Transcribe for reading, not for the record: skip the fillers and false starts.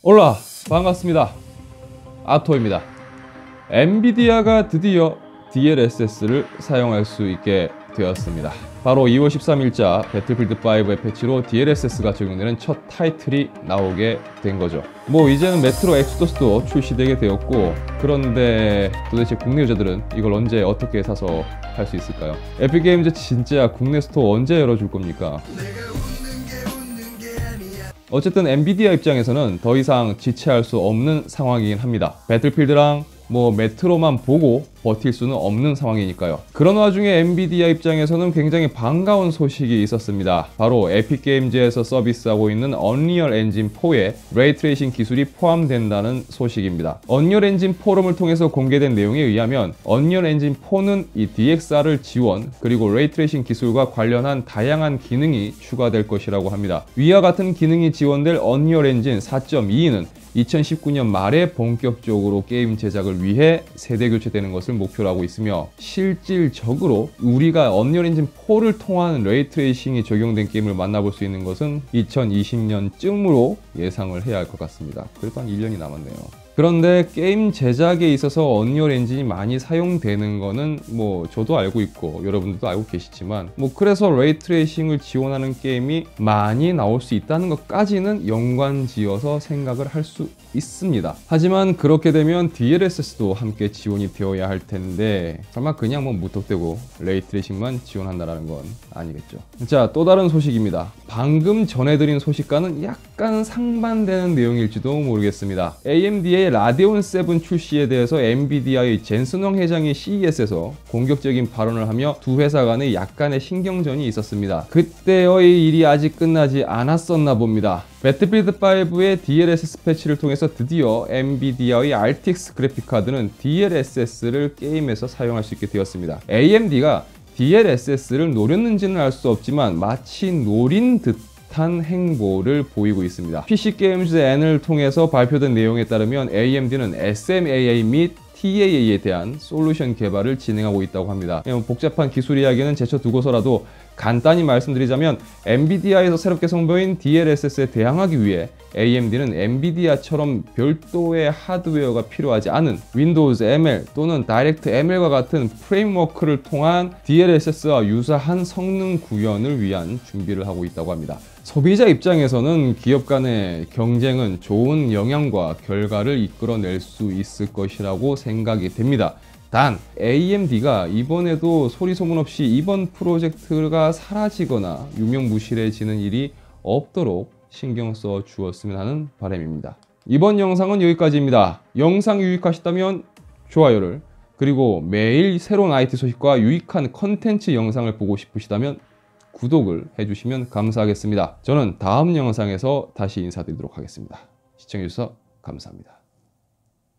올라 반갑습니다. 아토입니다. 엔비디아가 드디어 DLSS를 사용할 수 있게 되었습니다. 바로 2월 13일자 배틀필드 5의 패치로 DLSS가 적용되는 첫 타이틀이 나오게 된 거죠. 뭐 이제는 메트로 엑소더스도 출시되게 되었고, 그런데 도대체 국내 유저들은 이걸 언제 어떻게 사서 할 수 있을까요? 에픽게임즈 진짜 국내 스토어 언제 열어줄 겁니까? 어쨌든 엔비디아 입장에서는 더 이상 지체할 수 없는 상황이긴 합니다. 배틀필드랑 메트로만 보고 버틸 수는 없는 상황이니까요. 그런 와중에 엔비디아 입장에서는 굉장히 반가운 소식이 있었습니다. 바로 에픽게임즈에서 서비스하고 있는 언리얼 엔진 4에 레이트레이싱 기술이 포함된다는 소식입니다. 언리얼 엔진 포럼을 통해서 공개된 내용에 의하면 언리얼 엔진 4는 이 DXR을 지원, 그리고 레이트레이싱 기술과 관련한 다양한 기능이 추가될 것이라고 합니다. 위와 같은 기능이 지원될 언리얼 엔진 4.2는 2019년 말에 본격적으로 게임 제작을 위해 세대 교체되는 것을 목표로 하고 있으며, 실질적으로 우리가 언리얼 엔진 4를 통한 레이트레이싱이 적용된 게임을 만나볼 수 있는 것은 2020년쯤으로 예상을 해야 할 것 같습니다. 그래도 한 1년이 남았네요. 그런데 게임 제작에 있어서 언리얼 엔진이 많이 사용되는 거는 저도 알고 있고 여러분들도 알고 계시지만, 그래서 레이트레이싱을 지원하는 게임이 많이 나올 수 있다는 것까지는 연관지어서 생각을 할 수 있습니다. 하지만 그렇게 되면 DLSS도 함께 지원이 되어야 할 텐데, 설마 그냥 무턱대고 레이트레이싱만 지원한다는 건 아니겠죠. 자, 또 다른 소식입니다. 방금 전해드린 소식과는 약간 상반되는 내용일지도 모르겠습니다. AMD의 라데온 7 출시에 대해서 엔비디아의 젠슨 회장이 CES에서 공격적인 발언을 하며 두 회사 간에 약간의 신경전이 있었습니다. 그때의 일이 아직 끝나지 않았었나 봅니다. 배틀필드 5의 DLSS 패치를 통해서 드디어 엔비디아의 RTX 그래픽카드는 DLSS를 게임에서 사용할 수 있게 되었습니다. AMD가 DLSS를 노렸는지는 알 수 없지만 마치 노린 듯한 행보를 보이고 있습니다. PC게임즈 N을 통해서 발표된 내용에 따르면 AMD는 SMAA 및 TAA에 대한 솔루션 개발을 진행하고 있다고 합니다. 복잡한 기술 이야기는 제쳐두고서라도 간단히 말씀드리자면, 엔비디아에서 새롭게 선보인 DLSS에 대항하기 위해 AMD는 엔비디아처럼 별도의 하드웨어가 필요하지 않은 윈도우즈 ML 또는 다이렉트 ML과 같은 프레임워크를 통한 DLSS와 유사한 성능 구현을 위한 준비를 하고 있다고 합니다. 소비자 입장에서는 기업 간의 경쟁은 좋은 영향과 결과를 이끌어낼 수 있을 것이라고 생각이 됩니다. 단, AMD가 이번에도 소리 소문 없이 이번 프로젝트가 사라지거나 유명무실해지는 일이 없도록 신경 써 주었으면 하는 바람입니다. 이번 영상은 여기까지입니다. 영상 유익하셨다면 좋아요를, 그리고 매일 새로운 IT 소식과 유익한 컨텐츠 영상을 보고 싶으시다면 구독을 해주시면 감사하겠습니다. 저는 다음 영상에서 다시 인사드리도록 하겠습니다. 시청해주셔서 감사합니다.